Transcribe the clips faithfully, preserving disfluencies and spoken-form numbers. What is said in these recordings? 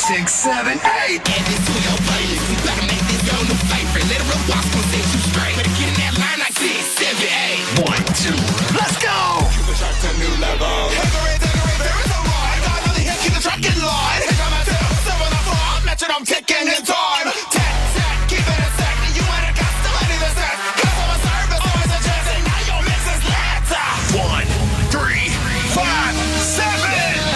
six, seven, eight. Add this to your playlist. You better make this your new favorite. Let it real boss gon' set you straight. Better get in that line like six, seven, eight. One, two, let's go! Keep the track to new level. Hickory, dickory, there is no rhyme. God really hit, keep the track in line. Here come my tail, seven on four. I'm matching, I'm taking in time. Tack, tack, keep it a sec. You ain't a custom, the set. Customer service, always a chance. And now your mix is latter. One, three, five, seven.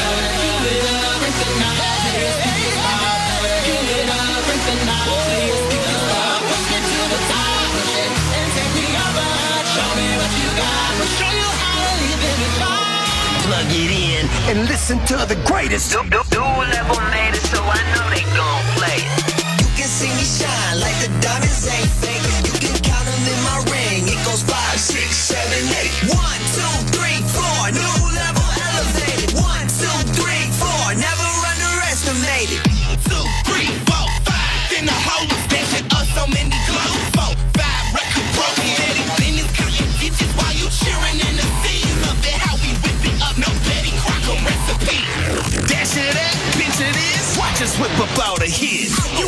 Plug it in And listen to the greatest. Do, do, do level made it, so I know they gon' play it. You can see me shine like the diamonds ain't fake. You can count them in my ring. It goes five, six, seven, eight. One, two, three, four. New level elevated. One, two, three, four. Never underestimated. two, three, four, five. Then the whole was stashing us so many clothes. Four, five, record broken. Daddy Dennis counting digits while you cheering in the scene. Love it how we whip it up. No Betty Crocker recipe. Dash it up, pinch it is. Watch us whip up all the hits.